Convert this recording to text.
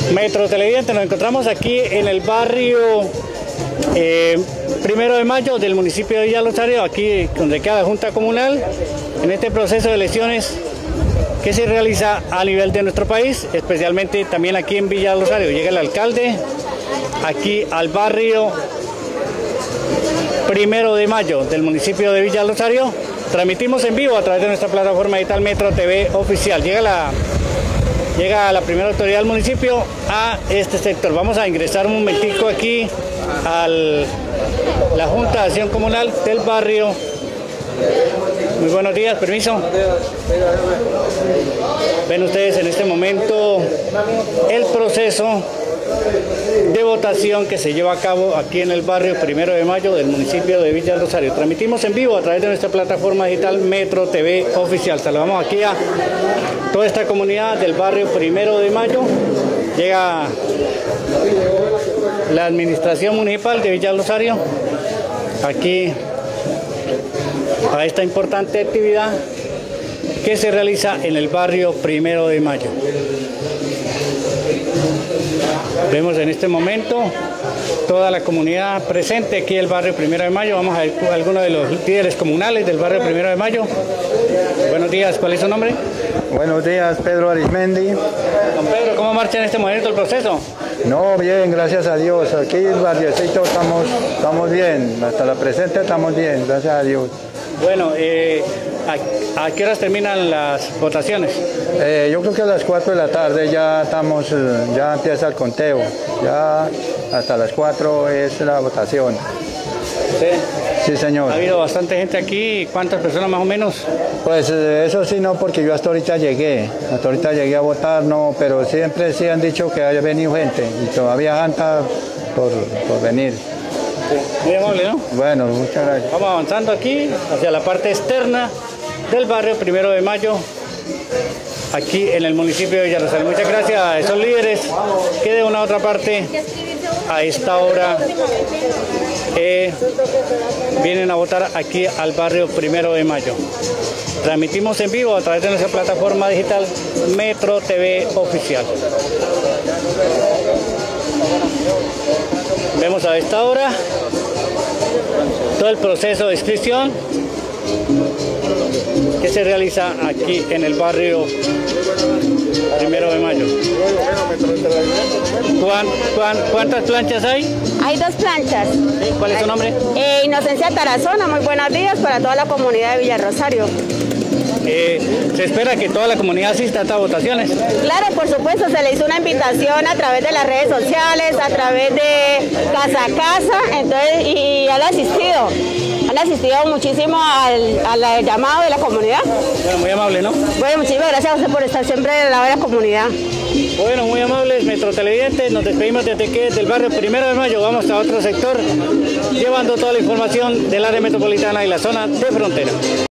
Metro Televidente, nos encontramos aquí en el barrio 1 de Mayo del municipio de Villa Rosario, aquí donde queda la Junta Comunal, en este proceso de elecciones que se realiza a nivel de nuestro país, especialmente también aquí en Villa Rosario. Llega el alcalde aquí al barrio 1 de Mayo del municipio de Villa Rosario. Transmitimos en vivo a través de nuestra plataforma digital Metro TV Oficial. Llega la primera autoridad del municipio a este sector. Vamos a ingresar un momentico aquí a la Junta de Acción Comunal del barrio. Muy buenos días, permiso. Ven ustedes en este momento el proceso de votación que se lleva a cabo aquí en el barrio 1 de Mayo del municipio de Villa Rosario. Transmitimos en vivo a través de nuestra plataforma digital Metro TV Oficial. Saludamos aquí a toda esta comunidad del barrio 1 de Mayo. Llega la administración municipal de Villa Rosario aquí a esta importante actividad que se realiza en el barrio 1 de Mayo. Vemos en este momento toda la comunidad presente aquí en el barrio 1 de Mayo. Vamos a ver algunos de los líderes comunales del barrio 1 de Mayo. Buenos días, ¿cuál es su nombre? Buenos días, Pedro Arismendi. Don Pedro, ¿cómo marcha en este momento el proceso? No, bien, gracias a Dios. Aquí en el barriocito estamos bien. Hasta la presente estamos bien, gracias a Dios. Bueno, ¿a qué horas terminan las votaciones? Yo creo que a las 4 de la tarde ya empieza el conteo. Ya hasta las 4 es la votación. ¿Sí? Sí, señor. ¿Ha habido bastante gente aquí? ¿Cuántas personas más o menos? Pues eso sí, no, porque yo hasta ahorita llegué a votar, no, pero siempre sí han dicho que haya venido gente y todavía falta por venir. Sí, muy amable, ¿no? Bueno, muchas gracias. Vamos avanzando aquí hacia la parte externa del barrio 1 de Mayo, aquí en el municipio de Villa Rosario. Muchas gracias a esos líderes que de una u otra parte a esta hora vienen a votar aquí al barrio 1 de Mayo. Transmitimos en vivo a través de nuestra plataforma digital Metro TV Oficial. Vemos a esta hora todo el proceso de inscripción que se realiza aquí en el barrio 1 de Mayo. ¿Cuántas planchas hay? Hay 2 planchas. ¿Sí? ¿Cuál es su nombre? Inocencia Tarazona, muy buenos días para toda la comunidad de Villa Rosario. Se espera que toda la comunidad asista a estas votaciones. Claro, por supuesto, se le hizo una invitación a través de las redes sociales, a través de casa a casa, entonces, y han asistido muchísimo al llamado de la comunidad. Bueno, muy amable, ¿no? Bueno, muchísimas gracias a usted por estar siempre del lado de la comunidad. Bueno, muy amables, Metro Televidentes, nos despedimos desde que del barrio 1 de Mayo, vamos a otro sector, llevando toda la información del área metropolitana y la zona de frontera.